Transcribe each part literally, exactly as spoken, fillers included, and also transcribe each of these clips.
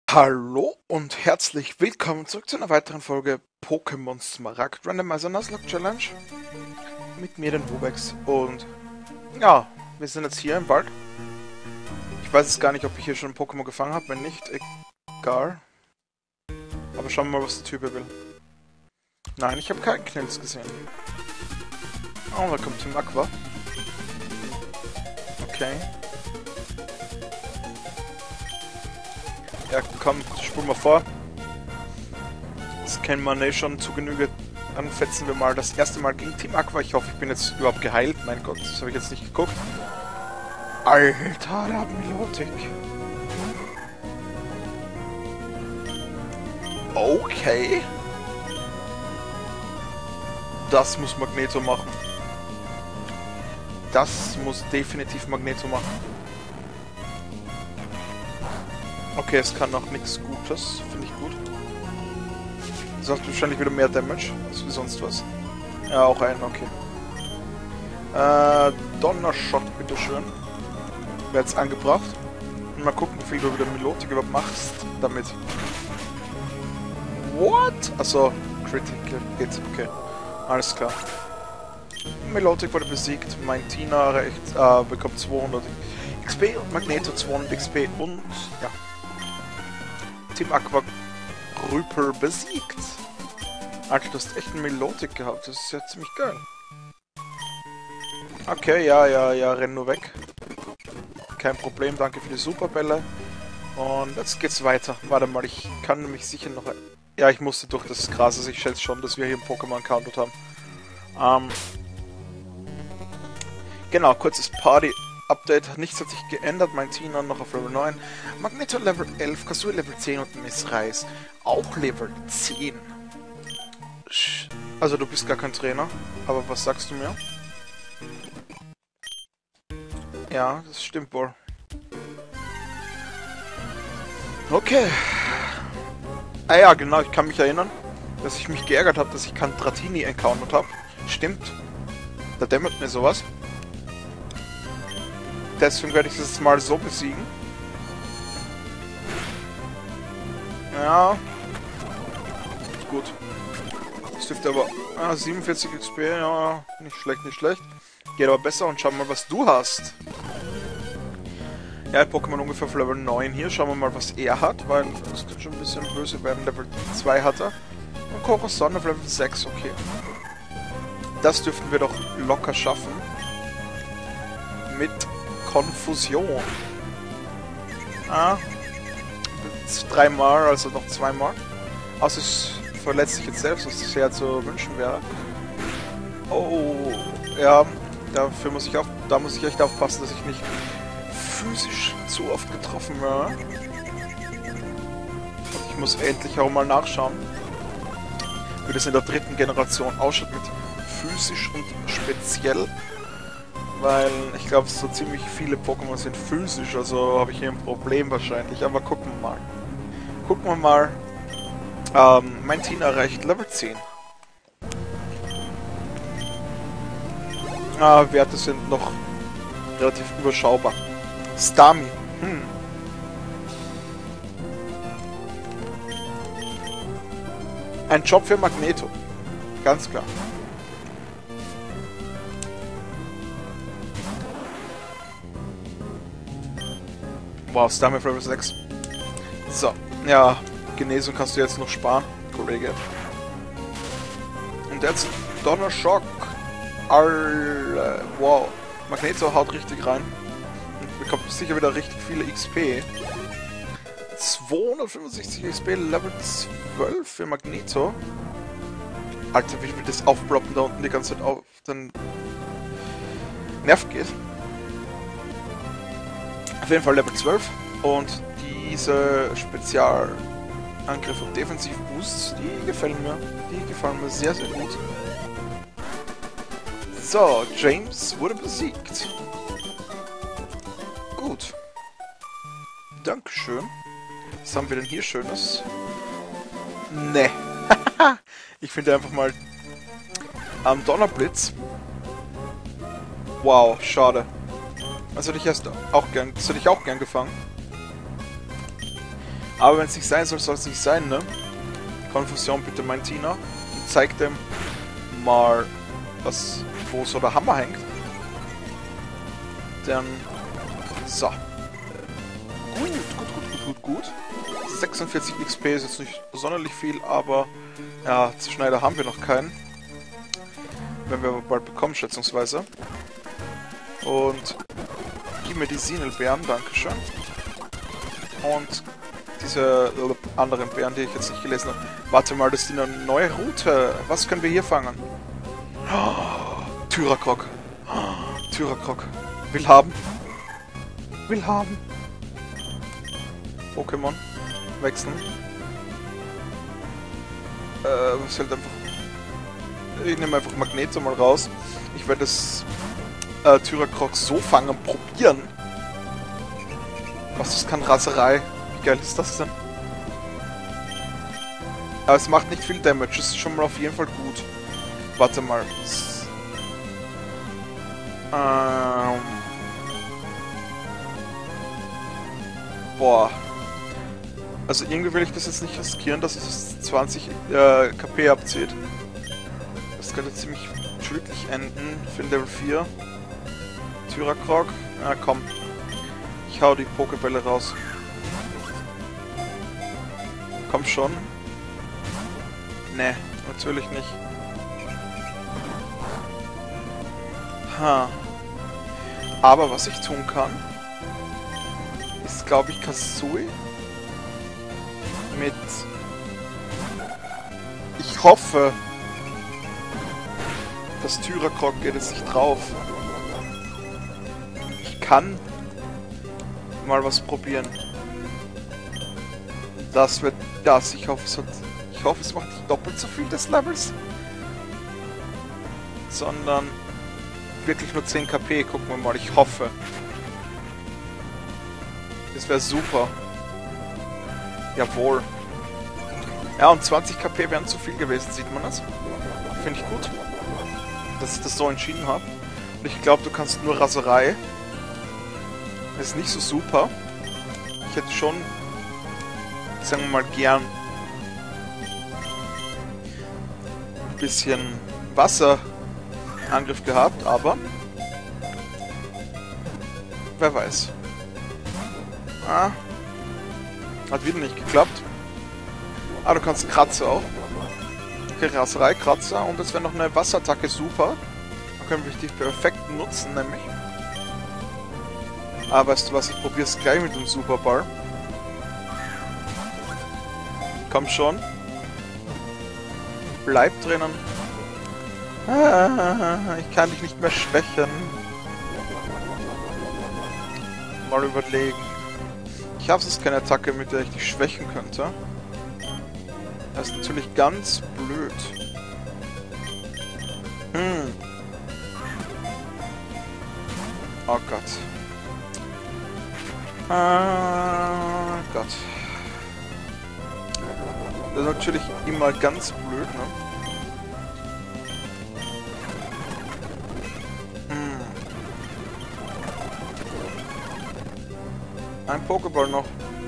Hallo und herzlich willkommen zurück zu einer weiteren Folge Pokémon Smaragd Randomizer Nuzlocke Challenge mit mir, den Wobex. Und ja, wir sind jetzt hier im Wald. Ich weiß jetzt gar nicht, ob ich hier schon ein Pokémon gefangen habe. Wenn nicht, egal. Aber schauen wir mal, was der Typ hier will. Nein, ich habe keinen Knills gesehen. Oh, da kommt Team Aqua. Okay. Ja, komm, spul mal vor. Das kennen wir eh schon zu Genüge. Dann fetzen wir mal das erste Mal gegen Team Aqua. Ich hoffe, ich bin jetzt überhaupt geheilt. Mein Gott, das habe ich jetzt nicht geguckt. Alter, der hat Milotic. Okay. Das muss Magneto machen. Das muss definitiv Magneto machen. Okay, es kann noch nichts Gutes. Finde ich gut. Das hat wahrscheinlich wieder mehr Damage als wie sonst was. Ja, auch einen, okay. Äh, Donnershot, bitteschön. Wäre jetzt angebracht. Und mal gucken, wie viel du wieder Milotic überhaupt machst damit. What? Achso, Critical geht's, okay. Alles klar. Milotic wurde besiegt, mein Tina recht, äh, bekommt zweihundert X P und Magneto zweihundert X P und ja. Team Aqua Rüpel besiegt. Alter, du hast echt einen Milotic gehabt, das ist ja ziemlich geil. Okay, ja, ja, ja, renn nur weg. Kein Problem, danke für die Superbälle. Und jetzt geht's weiter. Warte mal, ich kann nämlich sicher noch... Ja, ich musste durch das Gras, also ich schätze schon, dass wir hier einen Pokémon counted haben. Ähm... Genau, kurzes Party-Update. Nichts hat sich geändert. Mein Tina noch auf Level neun. Magneto Level elf, Kasui Level zehn und Miss Reis auch Level zehn. Also du bist gar kein Trainer, aber was sagst du mir? Ja, das stimmt wohl. Okay. Ah ja, genau, ich kann mich erinnern, dass ich mich geärgert habe, dass ich keinen Dratini encountered habe. Stimmt. Da dämmert mir sowas. Deswegen werde ich das jetzt mal so besiegen. Ja. Gut. Das dürfte aber... Ah, siebenundvierzig X P, ja. Nicht schlecht, nicht schlecht. Geht aber besser und schau mal, was du hast. Er hat Pokémon ungefähr auf Level neun hier. Schauen wir mal, was er hat, weil das könnte schon ein bisschen böse werden. Level zwei hat er. Und Corazon auf Level sechs, okay. Das dürften wir doch locker schaffen. Mit Konfusion. Ah. Dreimal, also noch zweimal. Außer es verletzt sich jetzt selbst, was sehr zu wünschen wäre. Oh, ja, dafür muss ich auf, da muss ich echt aufpassen, dass ich nicht physisch zu oft getroffen werde. Und ich muss endlich auch mal nachschauen, wie das in der dritten Generation ausschaut mit physisch und speziell. Weil ich glaube, so ziemlich viele Pokémon sind physisch, also habe ich hier ein Problem wahrscheinlich. Aber gucken wir mal. Gucken wir mal. Ähm, mein Tina erreicht Level zehn. Ah, Werte sind noch relativ überschaubar. Starmie. Hm. Ein Job für Magneto. Ganz klar. Wow, Starmie auf Level sechs. So, ja, Genesung kannst du jetzt noch sparen, Kollege. Und jetzt Donnerschock. Alle. Wow, Magneto haut richtig rein. Und bekommt sicher wieder richtig viele X P. zweihundertfünfundsechzig X P, Level zwölf für Magneto. Alter, wie viel das Aufploppen da unten die ganze Zeit auf den Nerv geht. Auf jeden Fall Level zwölf und diese Spezialangriff und Defensiv-Boosts, die gefallen mir. Die gefallen mir sehr, sehr gut. So, James wurde besiegt. Gut. Dankeschön. Was haben wir denn hier Schönes? Ne. Ich finde einfach mal am Donnerblitz. Wow, schade. Das hätte ich erst auch gern, das hätte ich auch gern gefangen. Aber wenn es nicht sein soll, soll es nicht sein, ne? Konfusion bitte, mein Tina. Und zeig dem mal, was, wo so der Hammer hängt. Dann, so. Gut, gut, gut, gut, gut, gut. sechsundvierzig X P ist jetzt nicht sonderlich viel, aber ja, Schneider haben wir noch keinen. Wenn wir aber bald bekommen, schätzungsweise. Und gib mir die Sinelbeeren, dankeschön. Und diese anderen Beeren, die ich jetzt nicht gelesen habe. Warte mal, das ist eine neue Route. Was können wir hier fangen? Oh, Tyrakrok. Oh, Tyrakrok. Will haben. Will haben. Pokémon. Wechseln. Äh, was halt einfach... Ich nehme einfach Magneto mal raus. Ich werde das äh, Tyrakrok so fangen, probieren. Was, das kann Raserei. Wie geil ist das denn? Aber es macht nicht viel Damage. Das ist schon mal auf jeden Fall gut. Warte mal. Ähm... Boah. Also irgendwie will ich das jetzt nicht riskieren, dass es zwanzig äh, K P abzieht. Das könnte ziemlich tödlich enden für den Level vier. Tyrakrok. Ja, komm. Ich hau die Pokébälle raus. Komm schon. Ne, natürlich nicht. Ha. Aber was ich tun kann, ist, glaube ich, Kasui mit... Ich hoffe, das Tyrakrok geht es nicht drauf. Ich kann mal was probieren. Das wird das. Ich hoffe, es hat, ich hoffe, es macht nicht doppelt so viel des Levels, sondern wirklich nur zehn K P. Gucken wir mal. Ich hoffe. Das wäre super. Jawohl. Ja, und zwanzig K P wären zu viel gewesen, sieht man das? Finde ich gut, dass ich das so entschieden habe. Und ich glaube, du kannst nur Raserei. Das ist nicht so super. Ich hätte schon, sagen wir mal, gern ein bisschen Wasserangriff gehabt, aber wer weiß. Ah, hat wieder nicht geklappt. Ah, du kannst Kratzer auch. Okay, Raserei, Kratzer und es wäre noch eine Wasserattacke super. Da können wir die perfekt nutzen, nämlich. Ah, weißt du was, ich probiere es gleich mit dem Superball. Komm schon. Bleib drinnen. Ah, ich kann dich nicht mehr schwächen. Mal überlegen. Ich habe es keine Attacke, mit der ich dich schwächen könnte. Das ist natürlich ganz blöd. Hm. Oh Gott. Ah Gott. Das ist natürlich immer ganz blöd, ne? Hm. Ein Pokéball noch.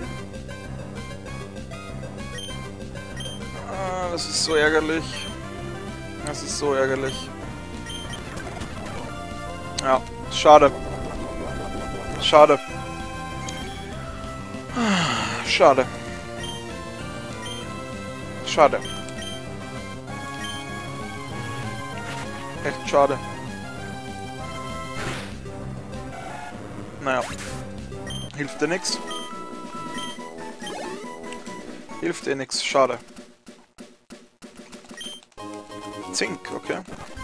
Ah, das ist so ärgerlich. Das ist so ärgerlich. Ja, schade. Schade. Schade. Schade. Echt schade. Naja. Hilft dir nix. Hilft dir nix. Schade. Zink, okay.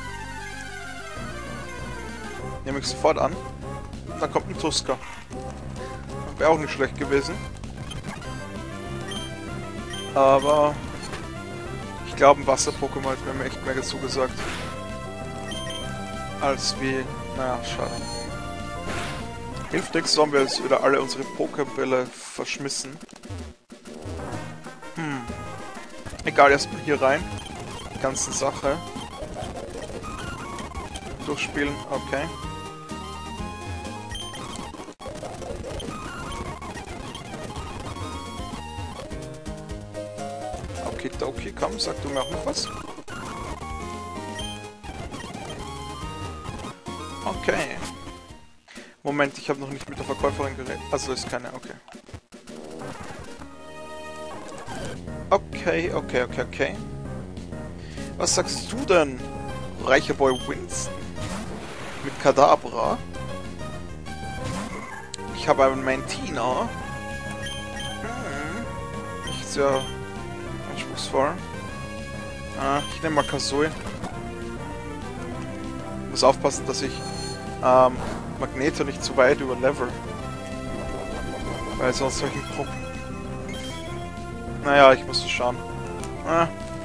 Nehme ich sofort an. Da kommt ein Tusker. Wäre auch nicht schlecht gewesen. Aber ich glaube, ein Wasser-Pokémon hat mir echt mehr zugesagt. Als wie... Naja, schade. Hilft nichts, so haben wir jetzt wieder alle unsere Pokébälle verschmissen. Hm. Egal, erstmal hier rein. Die ganze Sache. Durchspielen, okay. Okidoki, komm, sag du mir auch noch was. Okay. Moment, ich habe noch nicht mit der Verkäuferin geredet. Also ist keine, okay. Okay, okay, okay, okay. Was sagst du denn, reicher Boy Winston? Mit Kadabra? Ich habe einen Mantina. Hm. Nicht sehr anspruchsvoll. Ah, ich nehme mal Kazooie. Muss aufpassen, dass ich ähm, Magneto nicht zu weit über Level. Weil sonst solchen Pro... Naja, ich muss schauen. Ah.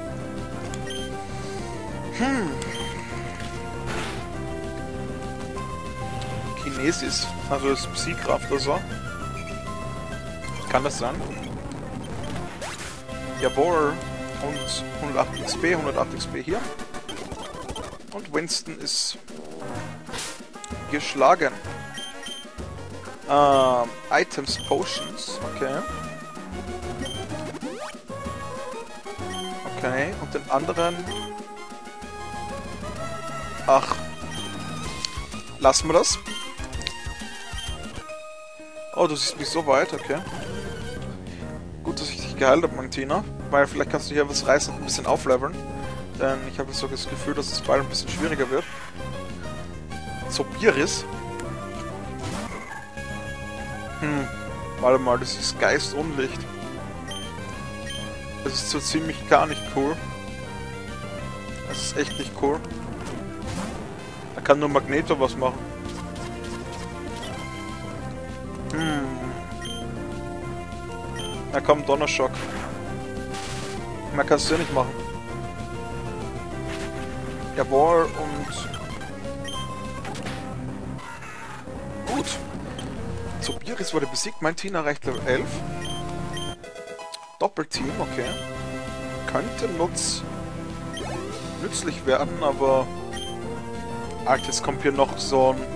Hm. Kinesis, also das Psykraft oder so. Kann das sein? Jawohl. Und hundertacht X P, hundertacht X P hier. Und Winston ist geschlagen. Ähm, Items, Potions, okay. Okay, und den anderen... Ach. Lassen wir das. Oh, du siehst mich so weit, okay. Gut, dass ich dich geheilt habe, Mantina. Weil vielleicht kannst du hier was reißen und ein bisschen aufleveln. Denn ich habe so das Gefühl, dass es bald ein bisschen schwieriger wird. Zobiris. Hm. Warte mal, das ist Geist und Licht. Das ist so ziemlich gar nicht cool. Das ist echt nicht cool. Da kann nur Magneto was machen. Hm. Na komm, Donnerschock. Mehr kannst du ja nicht machen. Jawohl, und... Gut. Zobiris wurde besiegt, mein Team erreicht Level elf. Doppelteam, okay. Könnte nutz... nützlich werden, aber... Alter, jetzt kommt hier noch so ein...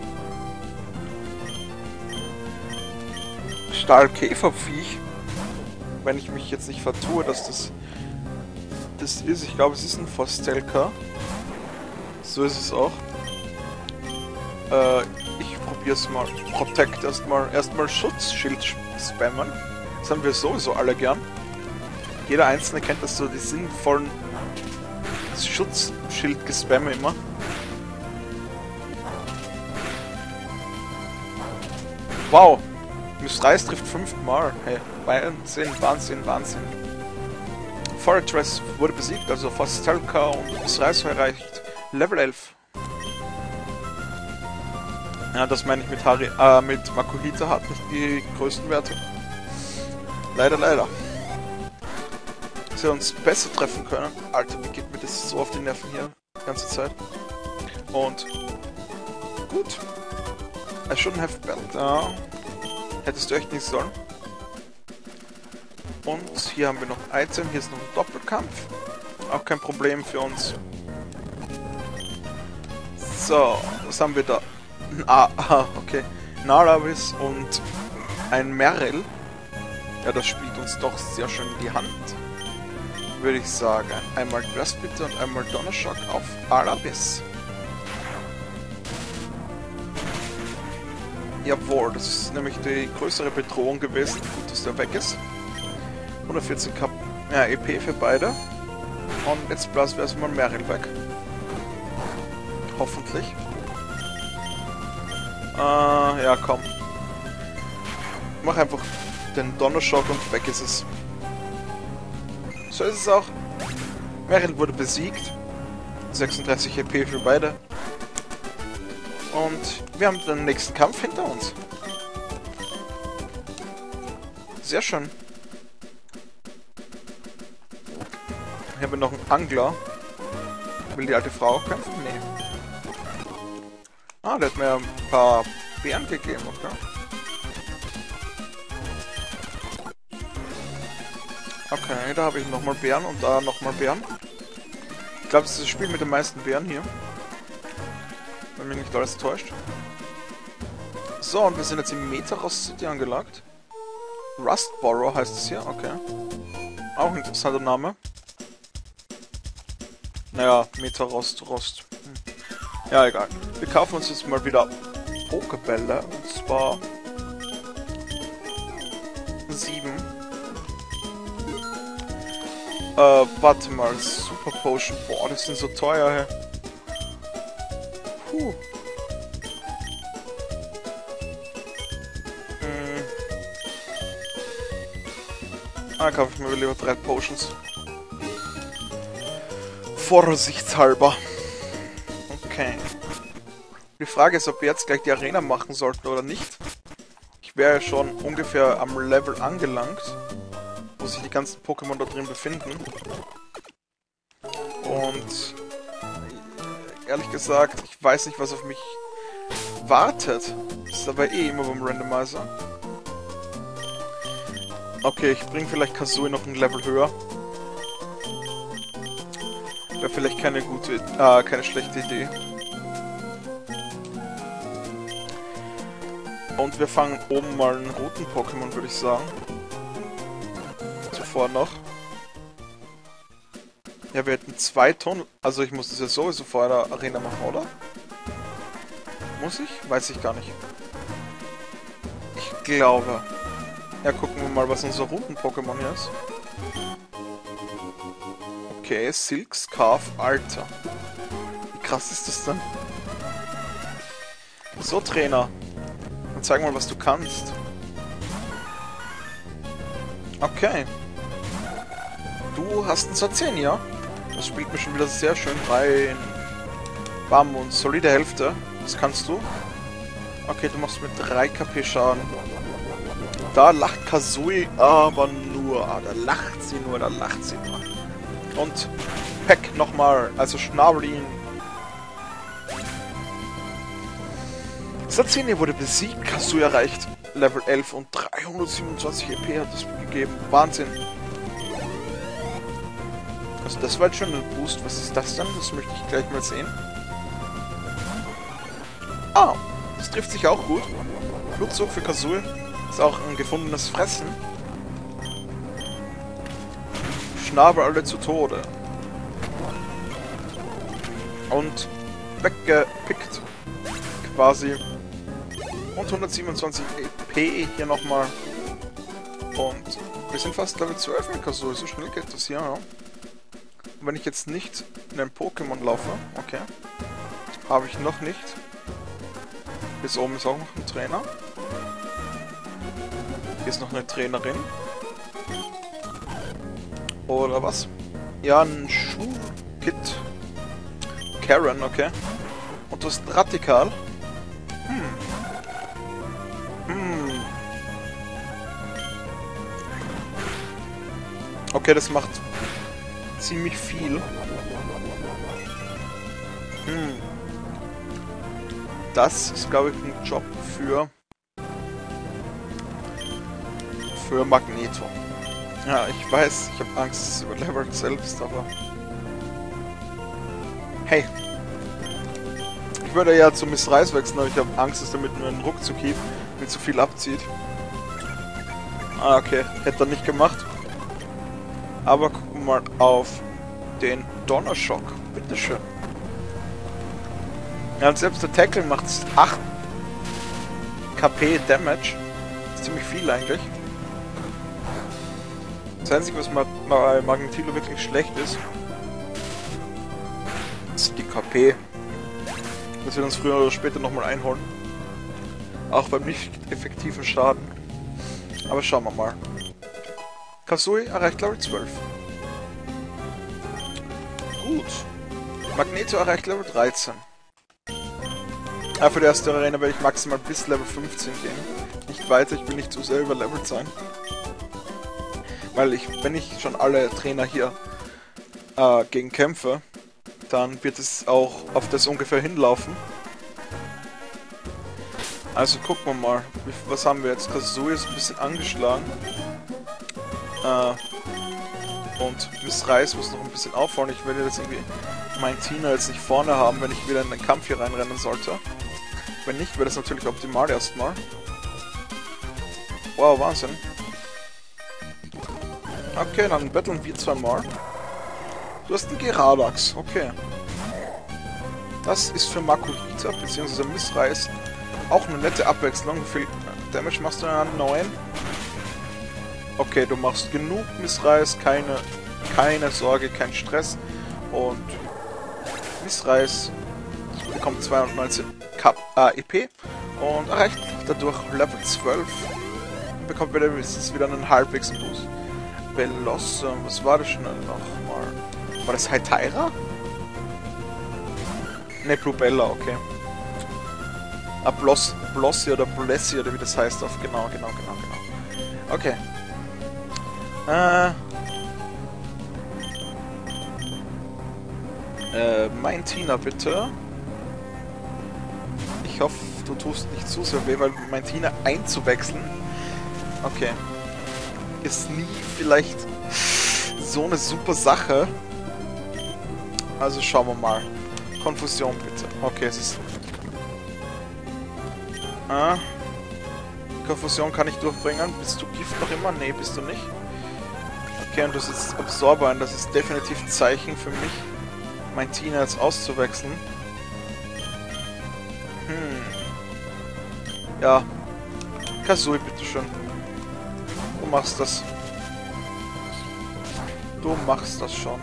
Stahlkäferviech. Wenn ich mich jetzt nicht vertue, dass das... das ist. Ich glaube, es ist ein Forstelka. So ist es auch. Äh, ich probier's mal. Protect erstmal. Erstmal Schutzschild spammen. Das haben wir sowieso alle gern. Jeder Einzelne kennt das so, die sinnvollen Schutzschild-Gespamme immer. Wow! Miss Reis trifft fünfmal. Hey, Wahnsinn, Wahnsinn, Wahnsinn. Fortress wurde besiegt, also Forstelka und Miss Reis erreicht Level elf. Ja, das meine ich mit Hari, äh, mit Makuhita hat nicht die größten Werte. Leider, leider. Dass wir uns besser treffen können. Alter, wie geht mir das so auf die Nerven hier die ganze Zeit. Und gut. I shouldn't have belt. Ja. Hättest du echt nicht sollen. Und hier haben wir noch ein Item. Hier ist noch ein Doppelkampf. Auch kein Problem für uns. So, was haben wir da? Ah, ah okay. Nalavis und ein Merrill. Ja, das spielt uns doch sehr schön in die Hand. Würde ich sagen. Einmal Grassbitter und einmal Donnerschock auf Alabis. Jawohl, das ist nämlich die größere Bedrohung gewesen. Gut, dass der weg ist. hundertvierzehn K ja, E P für beide. Und jetzt blasen wir erstmal Merrill weg. Hoffentlich. Äh, ja, komm. Mach einfach den Donnerschock und weg ist es. So ist es auch. Merrill wurde besiegt. sechsunddreißig E P für beide. Und wir haben den nächsten Kampf hinter uns. Sehr schön. Hier haben wir noch einen Angler. Will die alte Frau kämpfen? Nee. Ah, der hat mir ein paar Beeren gegeben, okay. Okay, da habe ich nochmal Beeren und da nochmal Beeren. Ich glaube, das ist das Spiel mit den meisten Beeren hier. Wenn mich nicht alles täuscht. So, und wir sind jetzt im Metaros City angelagt. Rustborough heißt es hier, okay. Auch ein interessanter Name. Naja, Metarost, Rost. Hm. Ja, egal. Wir kaufen uns jetzt mal wieder Pokebälle. Und zwar sieben. Äh, warte mal. Super Potion. Boah, das sind so teuer, hä? Puh. Hm. Ah, kaufe ich mir lieber drei Potions. Vorsichtshalber. Okay. Die Frage ist, ob wir jetzt gleich die Arena machen sollten oder nicht. Ich wäre ja schon ungefähr am Level angelangt, wo sich die ganzen Pokémon da drin befinden. Und ehrlich gesagt, ich weiß nicht, was auf mich wartet. Das ist aber eh immer beim Randomizer. Okay, ich bringe vielleicht Kasui noch ein Level höher. Wäre vielleicht keine gute, äh, keine schlechte Idee. Und wir fangen oben mal einen roten Pokémon, würde ich sagen. Zuvor noch. Ja, wir hätten zwei Tonnen. Also ich muss das ja sowieso vor der Arena machen, oder? Muss ich? Weiß ich gar nicht. Ich glaube. Ja, gucken wir mal, was unser roten Pokémon hier ist. Okay, Silk Scarf Alter. Wie krass ist das denn? So, Trainer. Dann zeig mal, was du kannst. Okay. Du hast einen Sazenia. Das spielt mir schon wieder sehr schön rein. Bam, und solide Hälfte. Das kannst du. Okay, du machst mit drei K P Schaden. Da lacht Kasui aber nur. Ah, da lacht sie nur, da lacht sie nur. Und Peck nochmal, also Schnabelin. Sazenia wurde besiegt, Kasui erreicht Level elf und dreihundertsiebenundzwanzig E P hat es gegeben. Wahnsinn. Also das war jetzt schon ein Boost. Was ist das denn? Das möchte ich gleich mal sehen. Ah, das trifft sich auch gut. Blutzug für Kasui. Ist auch ein gefundenes Fressen. Schnabel alle zu Tode. Und weggepickt. Quasi. Und hundertsiebenundzwanzig E P hier nochmal. Und wir sind fast Level zwölf mit Kasui. So schnell geht das hier, ja. Und wenn ich jetzt nicht in ein Pokémon laufe, okay. Habe ich noch nicht. Bis oben ist auch noch ein Trainer. Hier ist noch eine Trainerin. Oder was? Ja, ein Schuhkit. Karen, okay. Und das Radikal. Hm. Hm. Okay, das macht ziemlich viel. Hm. Das ist, glaube ich, ein Job für für Magneto. Ja, ich weiß, ich habe Angst, es überlevert selbst, aber hey. Ich würde ja zu Miss Reis wechseln, aber ich habe Angst, dass er mit einem Ruckzuck mit zu viel abzieht. Ah, okay. Hätte er nicht gemacht. Aber gucken wir mal auf den Donnerschock. Bitteschön. Ja, und selbst der Tackle macht acht K P Damage. Das ist ziemlich viel eigentlich. Das Einzige, was bei Magnetilo wirklich schlecht ist, ist die K P. Das wird uns früher oder später nochmal einholen. Auch beim nicht effektiven Schaden. Aber schauen wir mal. Kasui erreicht Level zwölf. Gut. Magneto erreicht Level dreizehn. Ja, für die erste Arena werde ich maximal bis Level fünfzehn gehen. Nicht weiter, ich will nicht zu sehr überlevelt sein. Weil ich, wenn ich schon alle Trainer hier äh, gegen kämpfe, dann wird es auch auf das ungefähr hinlaufen. Also gucken wir mal, was haben wir jetzt? Kasui ist ein bisschen angeschlagen. Äh, und Miss Reis muss noch ein bisschen aufholen. Ich werde jetzt irgendwie meinen Tina jetzt nicht vorne haben, wenn ich wieder in den Kampf hier reinrennen sollte. Wenn nicht, wäre das natürlich optimal erstmal. Wow, Wahnsinn. Okay, dann battlen wir zweimal. Du hast einen Geradax, okay. Das ist für Makuhita bzw. Missreiß auch eine nette Abwechslung. Wie viel Damage machst du denn an? neun? Okay, du machst genug Missreiß, keine, keine Sorge, kein Stress. Und Missreiß bekommt zweihundertneunzehn K äh, E P und erreicht dadurch Level zwölf. Und bekommt wieder, wieder einen halbwegs Boost. Velossum, was war das schon nochmal? War das Hytira? Ne, Blubella, okay. Ah, Bloss, Blossi oder Blessi oder wie das heißt auf. Genau, genau, genau, genau. Okay. Äh. Äh, mein Tina, bitte. Ich hoffe, du tust nicht zu sehr weh, weil mein Tina einzuwechseln. Okay. Ist nie vielleicht so eine super Sache. Also schauen wir mal. Konfusion bitte. Okay, es ist... Ah. Konfusion kann ich durchbringen. Bist du Gift noch immer? Nee, bist du nicht. Okay, und du sitzt Absorber ein. Das ist definitiv ein Zeichen für mich, mein Tina jetzt auszuwechseln. Hm. Ja. Kazooie, bitteschön. Du machst das. Du machst das schon.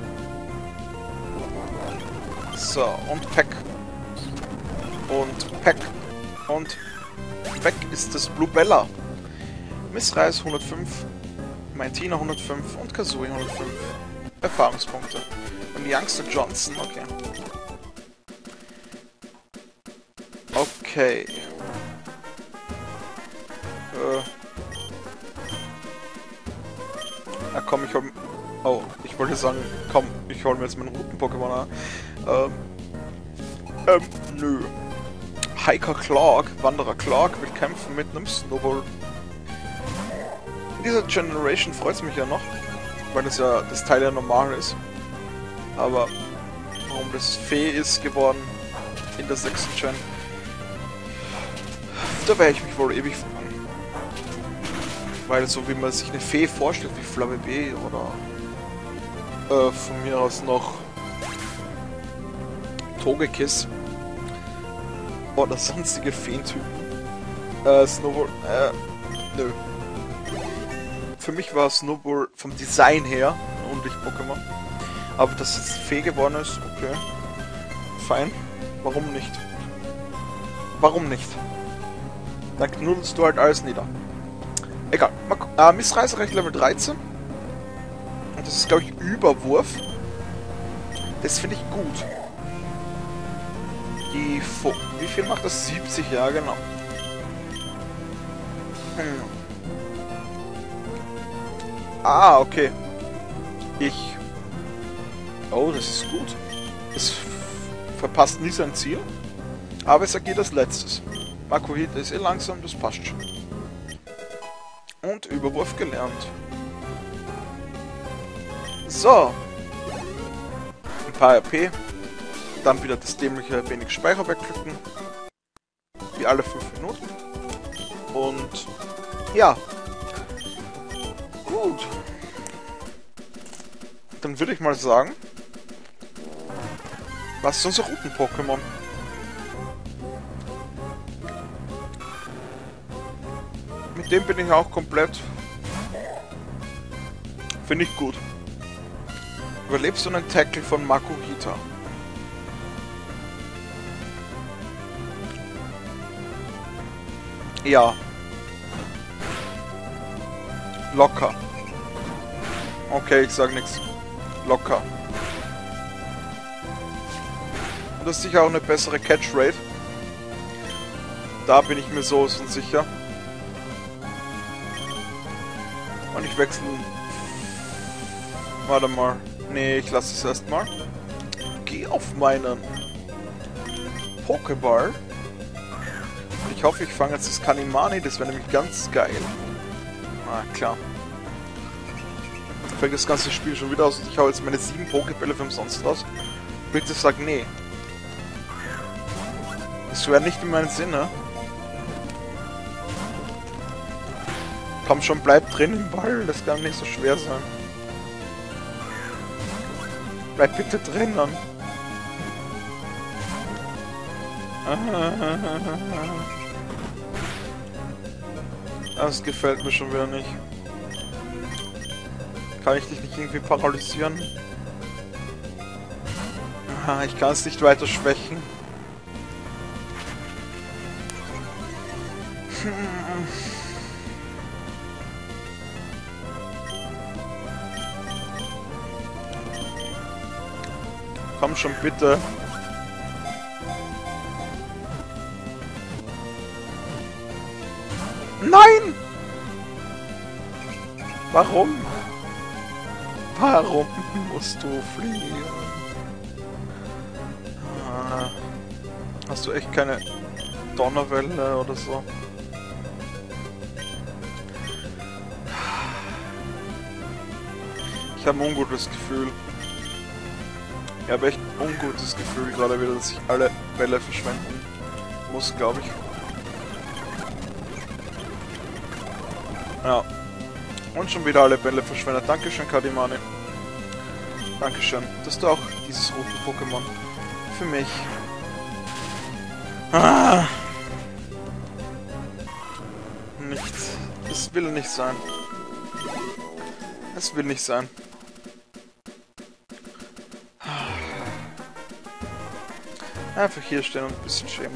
So, und Peck. Und Peck. Und weg ist das Blubella. Missreiß hundertfünf, mein Tina hundertfünf und Kazooie hundertfünf. Erfahrungspunkte. Und Youngster Johnson, okay. Okay. Äh. Na komm, ich hol... Oh, ich wollte sagen, komm, ich hol mir jetzt meinen Routen-Pokémon an. Ähm. Ähm, nö. Hiker Clark, Wanderer Clark, will kämpfen mit einem Snowball. In dieser Generation freut es mich ja noch, weil das ja das Teil ja normal ist. Aber warum das Fee ist geworden in der sechsten Gen, da werde ich mich wohl ewig fragen. Weil so wie man sich eine Fee vorstellt, wie Flabébé oder äh, von mir aus noch Togekiss oder sonstige Feentypen. Äh, Snowball, äh, nö. Für mich war Snowball vom Design her ein Unlicht-Pokémon. Aber dass es Fee geworden ist, okay. Fein. Warum nicht? Warum nicht? Dann knuddelst du halt alles nieder. Egal. Äh, Missreiß reicht Level dreizehn. Und das ist, glaube ich, Überwurf. Das finde ich gut. Die Fo Wie viel macht das? siebzig, ja genau. Hm. Ah, okay. Ich... Oh, das ist gut. Es verpasst nie sein Ziel. Aber es agiert als letztes. Makuhita ist eh langsam, das passt schon. Und Überwurf gelernt. So. Ein paar R P. Dann wieder das dämliche wenig Speicher wegklicken. Wie alle fünf Minuten. Und ja. Gut. Dann würde ich mal sagen, was ist unser Routen-Pokémon? Mit dem bin ich auch komplett. Finde ich gut. Überlebst du einen Tackle von Makuhita? Ja. Locker. Okay, ich sag nichts. Locker. Und das ist sicher auch eine bessere Catch-Rate. Da bin ich mir so und sicher. Und ich wechsle... Warte mal. Nee, ich lasse es erstmal. Geh auf meinen Pokéball. Ich hoffe, ich fange jetzt das Kanimani. Das wäre nämlich ganz geil. Ah, klar. Dann fängt das ganze Spiel schon wieder aus und ich hau jetzt meine sieben Pokébälle für umsonst raus. Bitte sag nee. Das wäre nicht in meinem Sinne. Komm schon, bleib drin im Ball. Das kann nicht so schwer sein. Bleib bitte drin dann. Das gefällt mir schon wieder nicht. Kann ich dich nicht irgendwie paralysieren? Aha, ich kann es nicht weiter schwächen. Komm schon, bitte. Nein! Warum? Warum musst du fliehen? Ah, hast du echt keine Donnerwelle oder so? Ich habe ein ungutes Gefühl. Ich habe echt ein ungutes Gefühl gerade wieder, dass ich alle Bälle verschwenden muss, glaube ich. Ja. Und schon wieder alle Bälle verschwendet. Dankeschön, Kadimani. Dankeschön, dass du auch dieses rote Pokémon für mich... Ah. Nicht. Es will nicht sein. Es will nicht sein. Einfach hier stehen und ein bisschen schämen.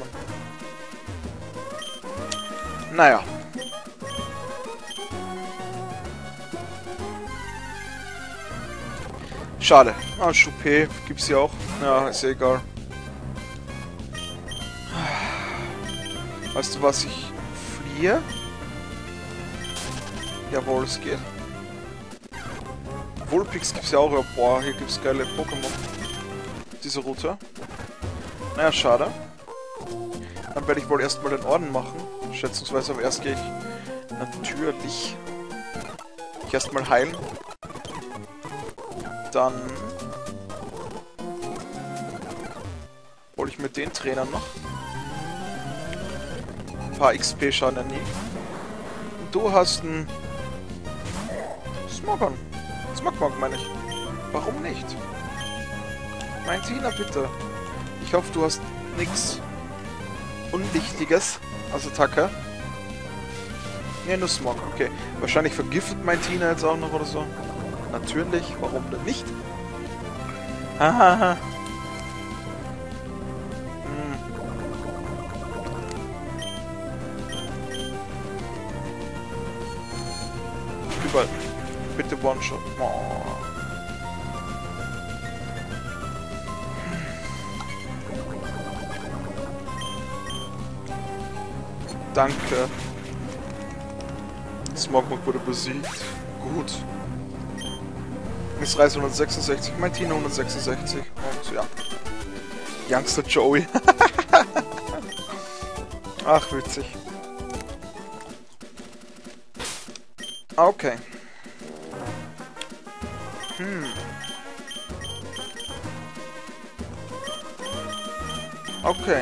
Naja. Schade. Ah, Choupé gibt's ja auch. Ja, ist ja egal. Weißt du was, ich fliehe? Jawohl, es geht. Vulpix gibt's ja auch. Ja, boah, hier gibt's geile Pokémon. Diese Route. Naja, schade. Dann werde ich wohl erstmal den Orden machen. Schätzungsweise, aber erst gehe ich natürlich ich erstmal heilen. Dann hole ich mit den Trainern noch. Ein paar X P schaden ja nie. Und du hast einen Smogon. Smogmog meine ich. Warum nicht? Mein Tina, bitte. Ich hoffe, du hast nichts Unwichtiges als Attacke. Ne, nur Smog, okay. Wahrscheinlich vergiftet mein Tina jetzt auch noch oder so. Natürlich, warum denn nicht? Hahaha. Hm. Überall. Bitte One-Shot. Oh. Danke. Smogmog wurde besiegt. Gut. Miss Reise hundertsechsundsechzig, mein Tina hundertsechsundsechzig. Und ja. Youngster Joey. Ach, witzig. Okay. Hm. Okay.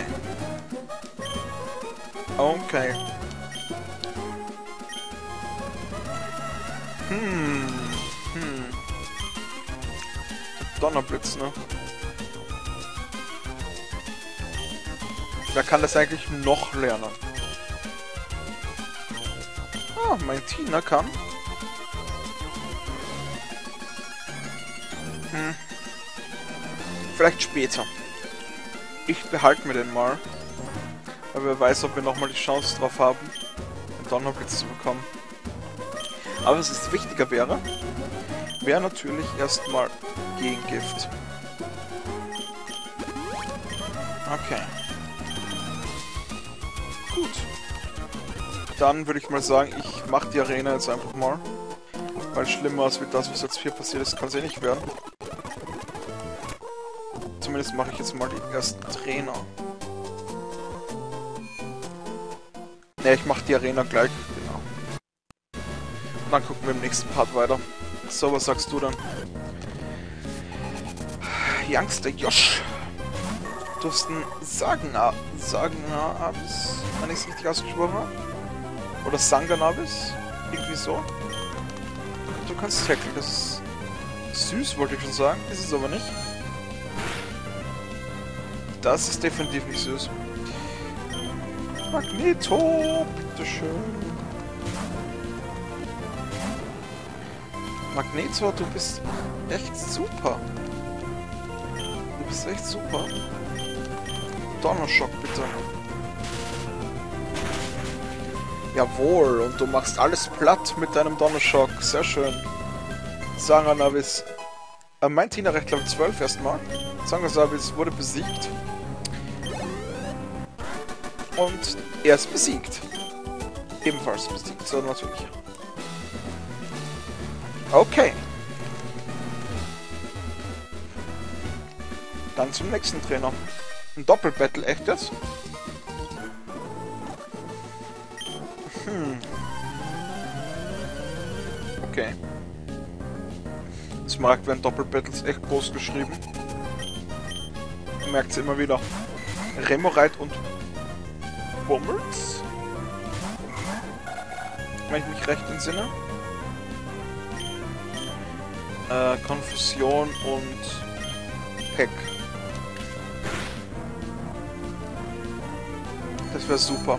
Okay. Hm. Hm. Donnerblitz, ne? Wer kann das eigentlich noch lernen? Ah, mein Tina kann. Hm. Vielleicht später. Ich behalte mir den mal. Aber wer weiß, ob wir nochmal die Chance drauf haben, einen Donnerblitz zu bekommen. Aber was jetzt wichtiger wäre, wäre natürlich erstmal Gegengift. Okay. Gut. Dann würde ich mal sagen, ich mache die Arena jetzt einfach mal. Weil schlimmer als wie das, was jetzt hier passiert ist, kann es eh nicht werden. Zumindest mache ich jetzt mal die ersten Trainer. Ne, ich mache die Arena gleich. Genau. Und dann gucken wir im nächsten Part weiter. So, was sagst du dann? Youngster Josh. Du hast einen Sagenabis, wenn ich es richtig ausgesprochen habe. Oder Sanganabis. Irgendwie so. Du kannst tackeln, das ist süß, wollte ich schon sagen. Ist es aber nicht. Das ist definitiv nicht süß. Magneto, bitteschön. Magneto, du bist echt super. Du bist echt super. Donnerschock, bitte. Jawohl, und du machst alles platt mit deinem Donnerschock. Sehr schön. Sanganavis. Äh, mein Tina-Recht Level zwölf erstmal. Sanganavis wurde besiegt. Und er ist besiegt. Ebenfalls besiegt, so natürlich. Okay. Dann zum nächsten Trainer. Ein Doppelbattle, echt jetzt? Hm. Okay. Smaragd werden Doppelbattles echt groß geschrieben. Merkt sie immer wieder. Remoraid und Bummels? Wenn ich mich recht entsinne. Äh, Konfusion und Peck. Das wäre super.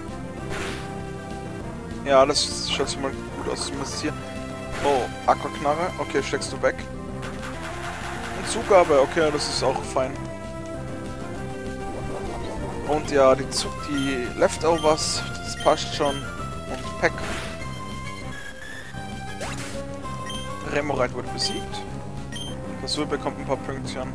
Ja, das schaut sich mal gut aus, zumindest hier. Oh, Aquaknarre. Okay, steckst du weg. Und Zugabe. Okay, das ist auch fein. Und ja, die, Zug die Leftovers, das passt schon. Und Peck. Remoraid wurde besiegt. Kasui bekommt ein paar Pünktchen.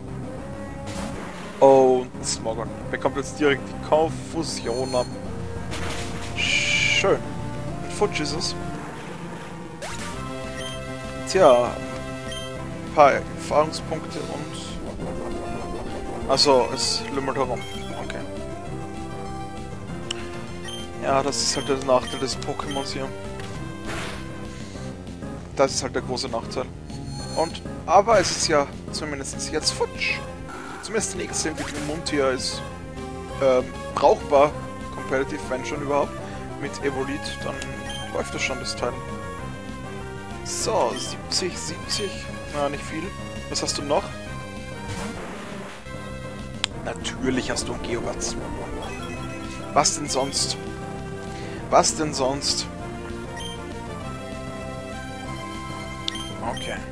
Oh, und Smogon bekommt jetzt direkt die Konfusion ab. Schön. Und futsch ist es. Tja, ein paar Erfahrungspunkte und... Also, es lümmelt herum. Okay. Ja, das ist halt der Nachteil des Pokémons hier. Das ist halt der große Nachteil. Und, aber es ist ja zumindest jetzt futsch. Zumindest die nächste Entwicklung Muntia ist ähm, brauchbar, competitive, wenn schon überhaupt. Mit Evolit, dann läuft das schon, das Teil. So, siebzig, siebzig, na nicht viel. Was hast du noch? Natürlich hast du einen Geowatz. Was denn sonst? Was denn sonst? Okay.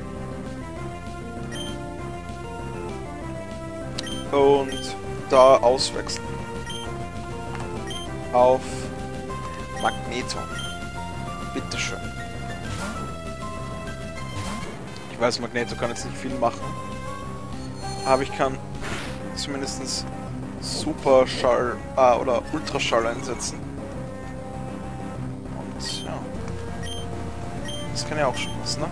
Und da auswechseln. Auf Magneto. Bitteschön. Ich weiß, Magneto kann jetzt nicht viel machen. Aber ich kann zumindest Superschall ah, oder Ultraschall einsetzen. Und ja. Das kann ja auch schon was, ne?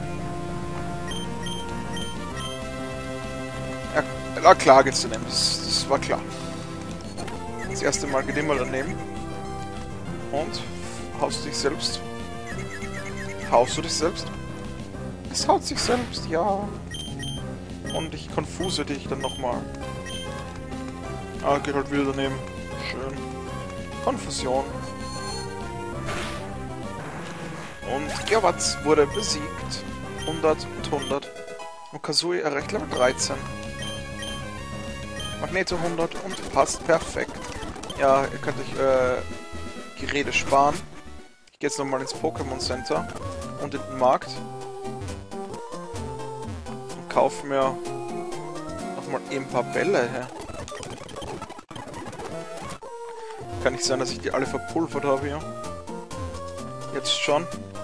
Ja, ja klar geht's daneben, das, das war klar. Das erste Mal geht immer daneben. Und haust du dich selbst? Haust du dich selbst? Es haut sich selbst, ja. Und ich konfuse dich dann nochmal. Ah, geht halt wieder daneben. Schön. Konfusion. Und Geowatz wurde besiegt. hundert und hundert. Und Kasui erreicht Level dreizehn. Magneto hundert und passt perfekt. Ja, ihr könnt euch äh, Gerede sparen. Ich gehe jetzt nochmal ins Pokémon Center und in den Markt. Und kaufe mir nochmal ein paar Bälle her. Kann nicht sein, dass ich die alle verpulvert habe hier. Jetzt schon.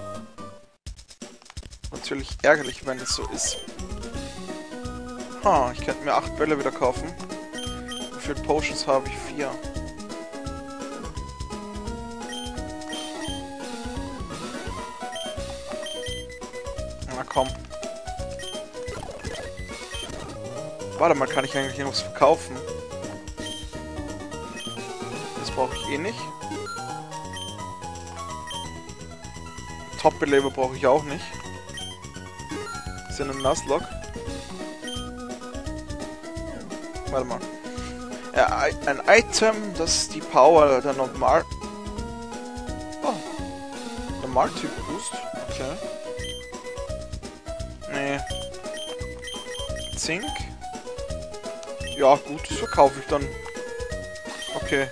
Natürlich ärgerlich, wenn es so ist. Ha, ich könnte mir acht Bälle wieder kaufen. Wie viele Potions habe ich? Vier. Na komm. Warte mal, kann ich eigentlich irgendwas verkaufen? Das brauche ich eh nicht. Top-Beleber brauche ich auch nicht. Ist ja ein Nuzlocke. Warte mal. Ja, ein Item, das die Power der normal... Oh. Normaltyp-Boost. Okay. Nee. Zink. Ja, gut, das verkaufe ich dann. Okay.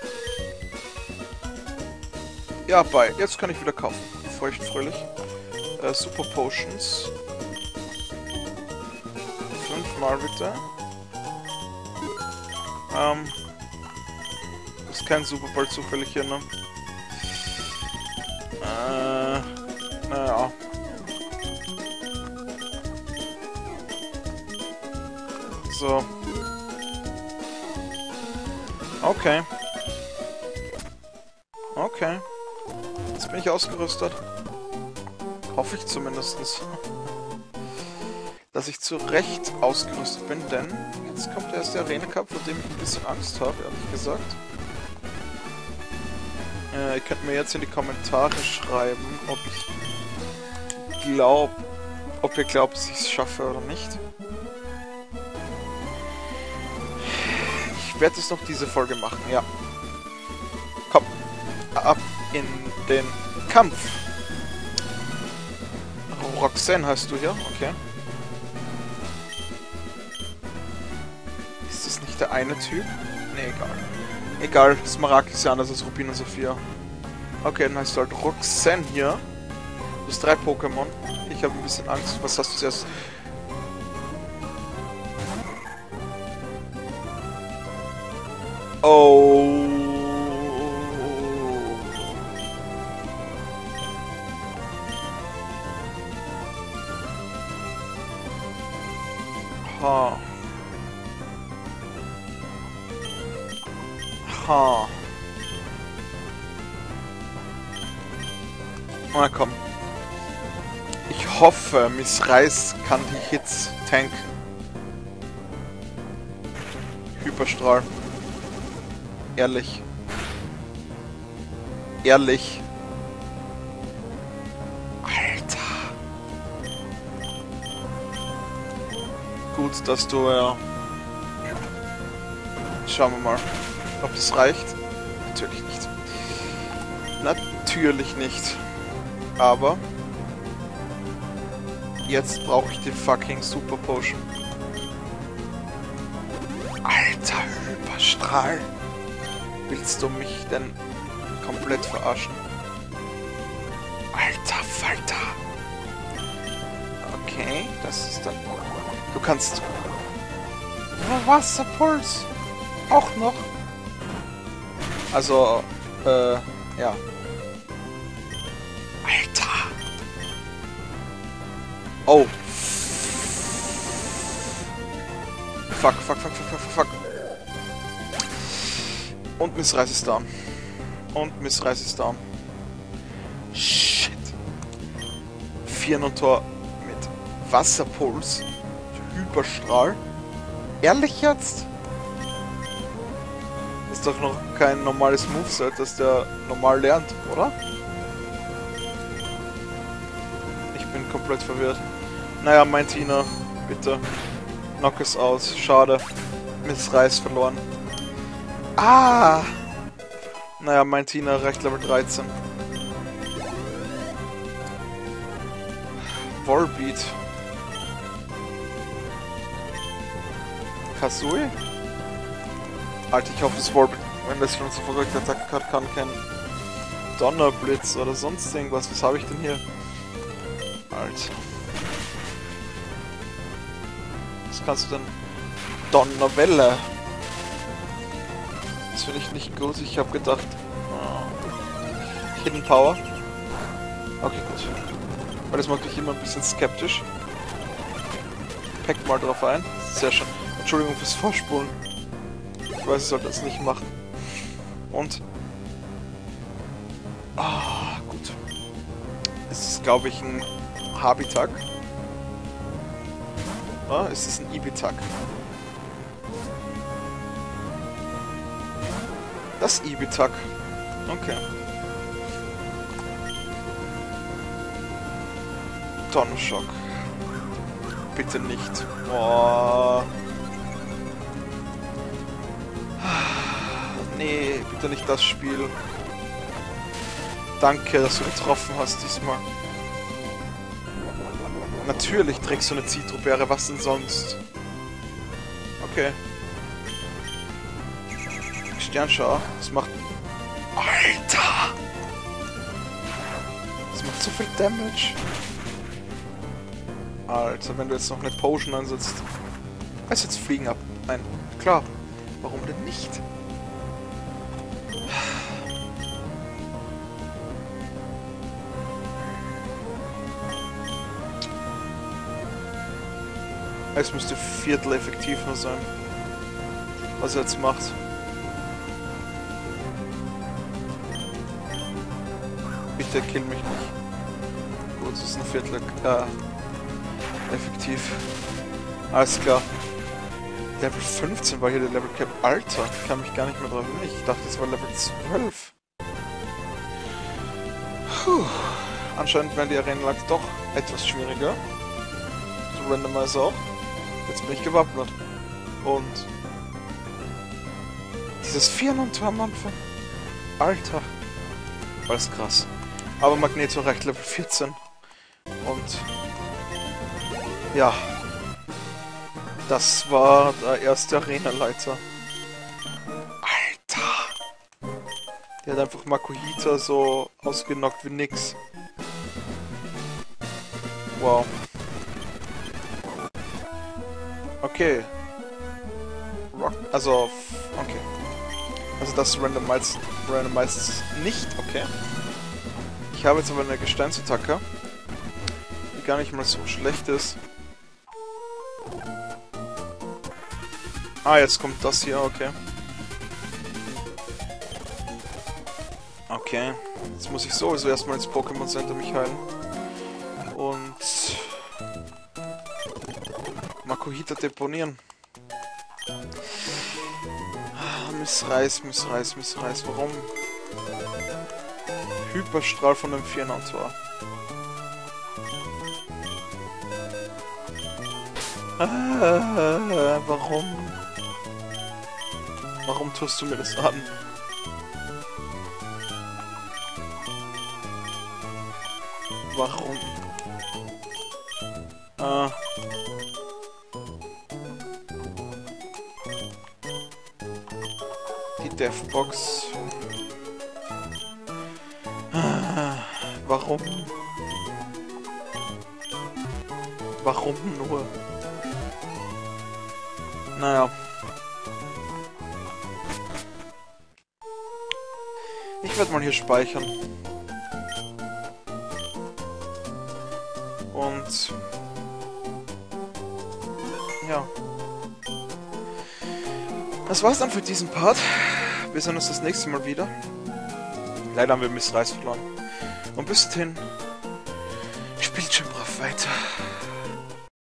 Ja, bei. Jetzt kann ich wieder kaufen. Feuchtfröhlich. Äh, Super Potions. Fünfmal bitte. Ähm. Das ist kein Superball zufällig hier, ne? Äh. Naja. So. Okay. Okay. Jetzt bin ich ausgerüstet. Hoffe ich zumindest. Dass ich zu Recht ausgerüstet bin, denn jetzt kommt erst der Arena Cup, vor dem ich ein bisschen Angst habe, ehrlich gesagt. Äh, ihr könnt mir jetzt in die Kommentare schreiben, ob ich glaub, ob ihr glaubt, dass ich es schaffe oder nicht. Ich werde es noch diese Folge machen, ja. Komm, ab in den Kampf. Roxanne heißt du hier, okay. Ist das nicht der eine Typ? Ne, egal. Egal, Smaragd ist ja anders als Rubin und Saphir. Okay, dann heißt du halt Roxanne hier. Du hast drei Pokémon. Ich habe ein bisschen Angst. Was hast du zuerst? Oh. Ha. Ha. Na komm. Ich hoffe, Miss Reis kann die Hits tanken. Hyperstrahl. Ehrlich. Ehrlich. Alter. Gut, dass du ja... Schauen wir mal, ob das reicht. Natürlich nicht. Natürlich nicht. Aber... Jetzt brauche ich die fucking Super Potion. Alter, Hyperstrahl. Willst du mich denn komplett verarschen? Alter Falter. Okay, das ist dann... Du kannst... Wasserpuls. Auch noch. Also, äh, ja. Alter. Oh. Fuck, fuck, fuck, fuck, fuck, fuck. Und Miss Reis ist down. Und Miss Reis ist down. Shit. Vier-Tor mit Wasserpuls. Hyperstrahl. Ehrlich jetzt? Ist doch noch kein normales Moveset, das der normal lernt, oder? Ich bin komplett verwirrt. Naja, mein Tina, bitte. Knock es aus. Schade. Miss Reis verloren. Ah! Naja, mein Tina reicht Level dreizehn. Volbeat. Kazooie? Alter, ich hoffe, das Volbeat, wenn das schon so verrückt Attacken hat, kann kein Donnerblitz oder sonst irgendwas. Was habe ich denn hier? Alter. Was kannst du denn? Donnerwelle. Das finde ich nicht gut. Ich habe gedacht... Oh. Hidden Power. Okay, gut. Weil das macht mich immer ein bisschen skeptisch. Packt mal drauf ein. Sehr schön. Entschuldigung fürs Vorspulen. Ich weiß, ich sollte das nicht machen. Und... Ah, gut. Es ist, glaube ich, ein Habitak. Ah, es ist ein Ibitak. Das Ibitak. Okay. Donnerschock. Bitte nicht. Boah. Nee, bitte nicht das Spiel. Danke, dass du getroffen hast diesmal. Natürlich trägst du eine Zitrobeere, was denn sonst? Okay. Sternschau, das macht... Alter! Das macht so viel Damage. Alter, wenn du jetzt noch eine Potion einsetzt. Also jetzt fliegen ab. Nein, klar. Warum denn nicht? Es müsste Viertel effektiver sein. Was er jetzt macht. Bitte kill mich nicht. Gut, es ist ein Viertel äh, effektiv. Alles klar. Level fünfzehn war hier der Level Cap. Alter, ich kann mich gar nicht mehr drauf erinnern. Ich dachte, es war Level zwölf. Puh. Anscheinend werden die Arenen doch etwas schwieriger. So Randomizer auch. Jetzt bin ich gewappnet. Und dieses Vier-Tor am Anfang. Alter. Alles krass. Aber Magneto reicht Level vierzehn. Und ja. Das war der erste Arenaleiter. Alter! Der hat einfach Makuhita so ausgenockt wie nix. Wow. Okay. Rock. Also, okay. Also das randomized, randomized nicht, okay. Ich habe jetzt aber eine Gesteinsattacke, die gar nicht mal so schlecht ist. Ah, jetzt kommt das hier, okay. Okay. Jetzt muss ich sowieso erstmal ins Pokémon Center mich heilen. Und Makuhita deponieren. Ah, Missreiß, Missreiß, Missreiß. Warum? Hyperstrahl von dem Vier-Tor. Ah, warum? Warum tust du mir das an? Warum? Ah. Die Deathbox. Ah, warum? Warum nur? Naja. Ich werde mal hier speichern. Und ja. Das war's dann für diesen Part. Wir sehen uns das nächste Mal wieder. Leider haben wir Missreiß verloren. Und bis dahin, spielt schon brav weiter.